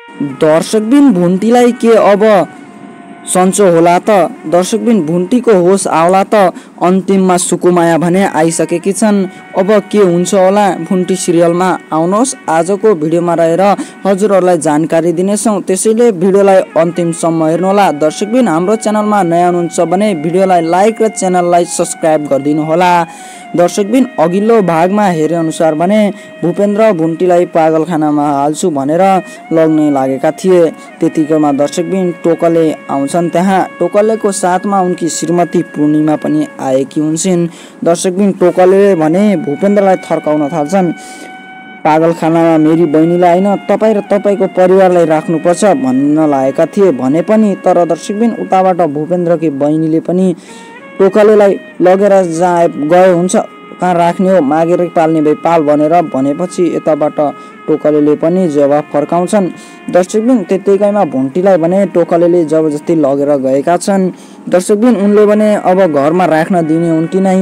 दर्शकबिन भुन्टीलाई के अब सन्चो होला त? दर्शकबिन भुन्टीको होस आउला त? अन्तिममा सुकुमाया भने आइसकेकी छन्। अब के हुन्छ होला भुन्टी सिरियलमा? आउनुहोस् आजको भिडियोमा रहेर हजुरहरूलाई जानकारी दिनेछौँ, त्यसैले भिडियोलाई अन्तिमसम्म हेर्नुहोला। दर्शकबिन हाम्रो च्यानलमा नयाँ हुनुहुन्छ भने भिडियोलाई लाइक र च्यानललाई सब्सक्राइब गरिदिनुहोला। दर्शकबिन अघिल्लो भागमा हेरे अनुसार भने भूपेन्द्र भुन्टीलाई पागलखानामा हाल्छु भनेर लग्न लागेका थिए। त्यतिकैमा दर्शकबिन टोकले आउँछन् त्यहाँ। टोकलेको साथमा उनकी श्रीमती पूर्णिमा पनि आएकी हुन्छन्। दर्शकबिन टोकले भने भूपेन्द्रलाई थर्काउन थाल्छन्। पागलखानामा मेरी बहिनीलाई होइन तपाईँ र तपाईँको परिवारलाई राख्नुपर्छ भन्न लागेका थिए भने पनि, तर दर्शकबिन उताबाट भूपेन्द्रकी बहिनीले पनि टोकलेलाई लगेर जहाँ गए हुन्छ कहाँ राख्ने हो, मागेर पाल्ने भए पाल भनेपछि यताबाट टोकलेले पनि जवाफ फर्काउँछन्। दर्शकबिन त्यतिकैमा भुन्टीलाई भने टोकलेले जबरजस्ती लगेर गएका छन्। दर्शकबिन उनले भने अब घरमा राख्न दिने उनकी नै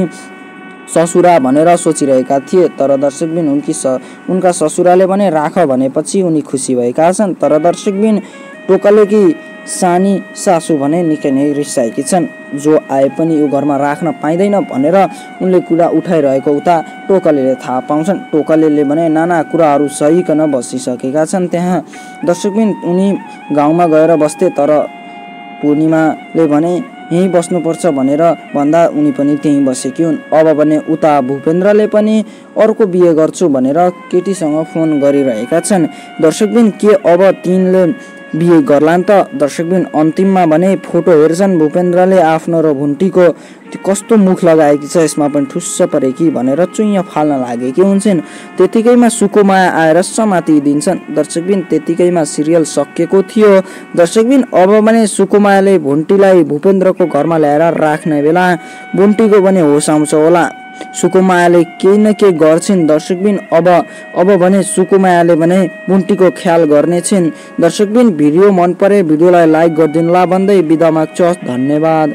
ससुरा भनेर सोचिरहेका थिए, तर दर्शकबिन उनका ससुराले भने राख भनेपछि उनी खुसी भएका छन्। तर दर्शकबिन टोकलेकी सानी सासू भने निकै नै रिसाएकी छन्। जो आए पनि यो घरमा राख्न पाइँदैन भनेर उनले कुरा उठाइरहेको उता टोकलेले थाहा पाउँछन्। टोकलेले भने नाना कुराहरू सहिकन बसिसकेका छन् त्यहाँ। दर्शकबिन उनी गाउँमा गएर बस्थे, तर पूर्णिमाले भने यहीँ बस्नुपर्छ भनेर भन्दा उनी पनि त्यहीँ बसेकी हुन्। अब भने उता भूपेन्द्रले पनि अर्को बिहे गर्छु भनेर केटीसँग फोन गरिरहेका छन्। दर्शकबिन के अब तिनले बिहे गर्लान् त? दर्शकबिन अन्तिममा भने फोटो हेर्छन् भूपेन्द्रले आफ्नो र भुन्टीको। कस्तो मुख लगाएकी छ, यसमा पनि ठुस्स परेकी भनेर चुइँ फाल्न लागेकी हुन्छन्। त्यतिकैमा सुकुमाया आएर समातिदिन्छन्। दर्शकबिन त्यतिकैमा सिरियल सकिएको थियो। दर्शकबिन अब भने सुकुमायाले भुन्टीलाई भूपेन्द्रको घरमा ल्याएर राख्ने बेला भुन्टीको पनि होस आउँछ होला। सुकुमायाले केही न केही गर्छिन्। दर्शकबिन अब भने सुकुमायाले भने भुन्टीको ख्याल गर्नेछिन्। दर्शकबिन भिडियो मन परे भिडियोलाई लाइक गरिदिनुहोला भन्दै बिदा माग्छु। धन्यवाद।